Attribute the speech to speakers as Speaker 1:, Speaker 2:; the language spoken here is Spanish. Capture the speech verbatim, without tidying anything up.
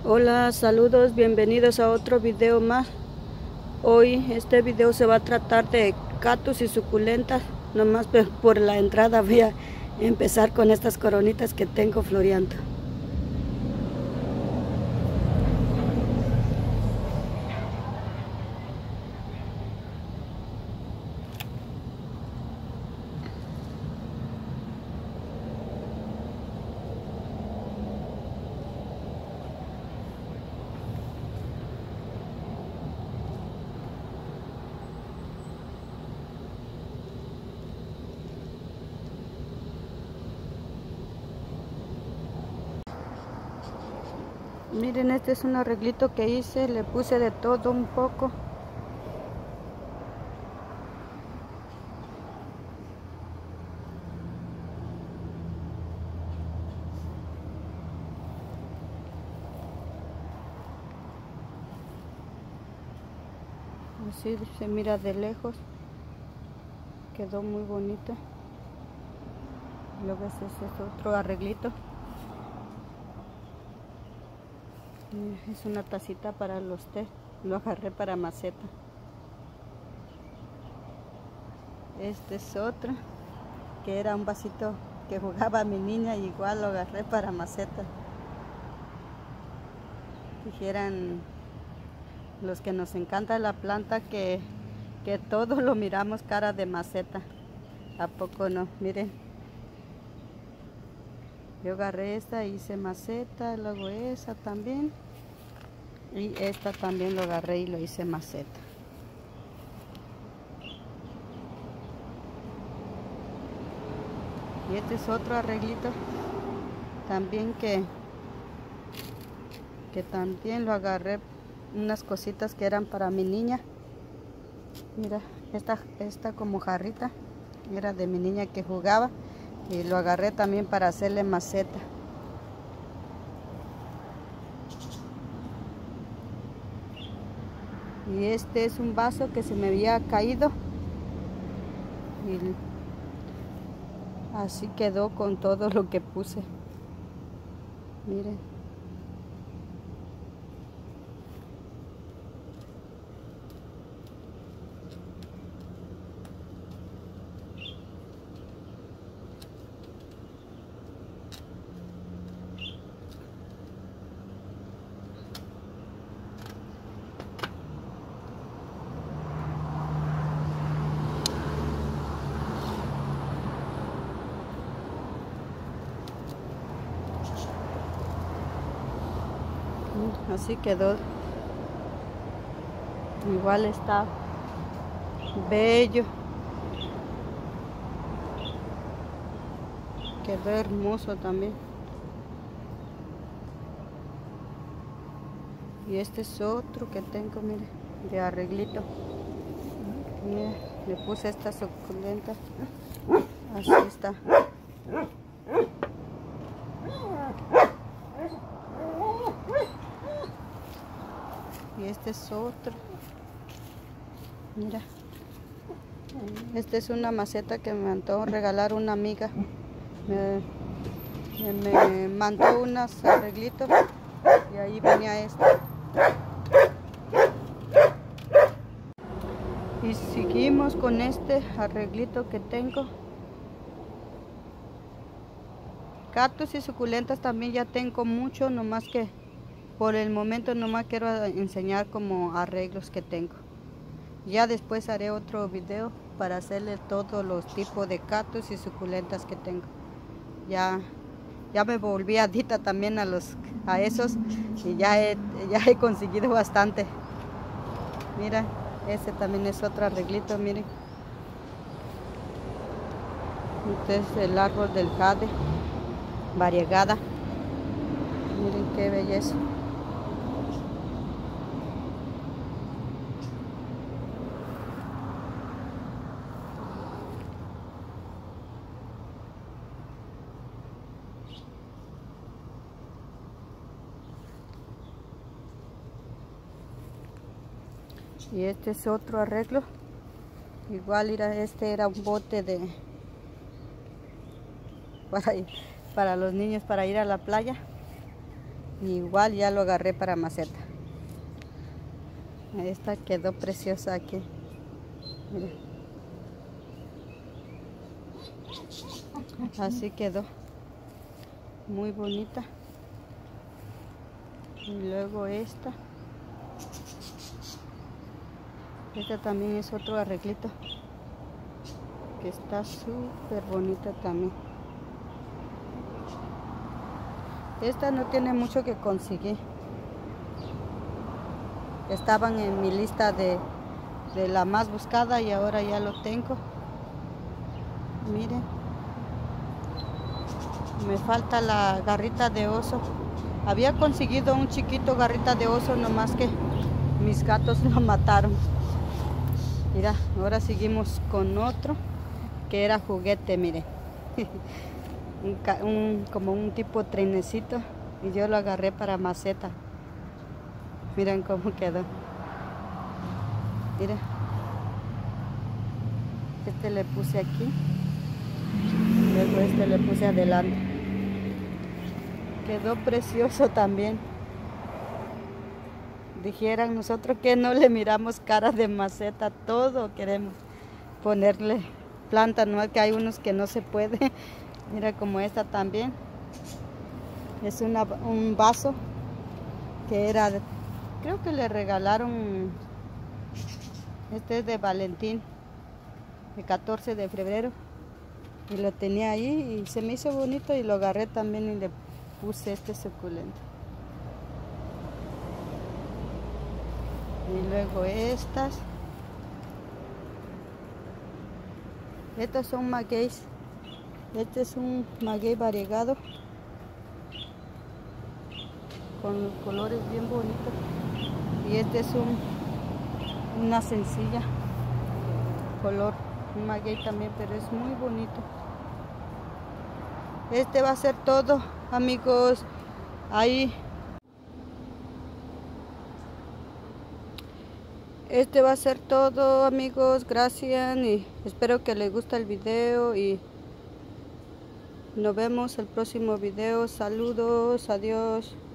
Speaker 1: Hola, saludos, bienvenidos a otro video más. Hoy este video se va a tratar de cactus y suculentas. Nomás por la entrada voy a empezar con estas coronitas que tengo floreando. Miren, este es un arreglito que hice, le puse de todo un poco. Así se mira de lejos, quedó muy bonito. Luego ese es otro arreglito. Es una tacita para los té, lo agarré para maceta. Este es otro, que era un vasito que jugaba mi niña, y igual lo agarré para maceta. Dijeran los que nos encanta la planta que, que todo lo miramos cara de maceta. ¿A poco no? Miren. Yo agarré esta, hice maceta, luego esa también. Y esta también lo agarré y lo hice maceta. Y este es otro arreglito también que, que también lo agarré, unas cositas que eran para mi niña. Mira, esta, esta como jarrita era de mi niña que jugaba. Y lo agarré también para hacerle maceta. Y este es un vaso que se me había caído. Y así quedó con todo lo que puse. Miren. Así quedó. Igual está bello. Quedó hermoso también. Y este es otro que tengo, mire, de arreglito. Mire, le puse esta suculenta. Así está. Y este es otro. Mira. Esta es una maceta que me mandó regalar una amiga. Me, me, me mandó unos arreglitos y ahí venía esto. Y seguimos con este arreglito que tengo. Cactus y suculentas también ya tengo mucho, nomás que por el momento nomás quiero enseñar como arreglos que tengo. Ya después haré otro video para hacerle todos los tipos de cactus y suculentas que tengo. Ya, ya me volví adicta también a los a esos y ya he, ya he conseguido bastante. Mira, este también es otro arreglito, miren. Este es el árbol del jade, variegada. Miren qué belleza. Y este es otro arreglo. Igual era, este era un bote de para, para los niños para ir a la playa. Igual ya lo agarré para maceta. Esta quedó preciosa aquí. Mira. Así quedó. Muy bonita. Y luego esta. Esta también es otro arreglito. Que está súper bonita también. Esta no tiene mucho que conseguir. Estaban en mi lista de, de la más buscada y ahora ya lo tengo. Miren. Me falta la garrita de oso. Había conseguido un chiquito garrita de oso, nomás que mis gatos lo mataron. Mira, ahora seguimos con otro que era juguete, miren. Un, un, como un tipo trenecito, y yo lo agarré para maceta. Miren cómo quedó. Miren, este le puse aquí, luego este le puse adelante. Quedó precioso también. Dijeran nosotros que no le miramos cara de maceta, todo queremos ponerle planta, no es que hay unos que no se puede. Mira como esta también. Es una, un vaso que era, de, creo que le regalaron, este es de Valentín, el catorce de febrero. Y lo tenía ahí y se me hizo bonito y lo agarré también y le puse este suculento. Y luego estas. Estos son magueyes. Este es un maguey variegado con colores bien bonitos. Y este es un, una sencilla color, un maguey también, pero es muy bonito. Este va a ser todo, amigos. Ahí. Este va a ser todo, amigos. Gracias y espero que les guste el video y nos vemos el próximo video. Saludos, adiós.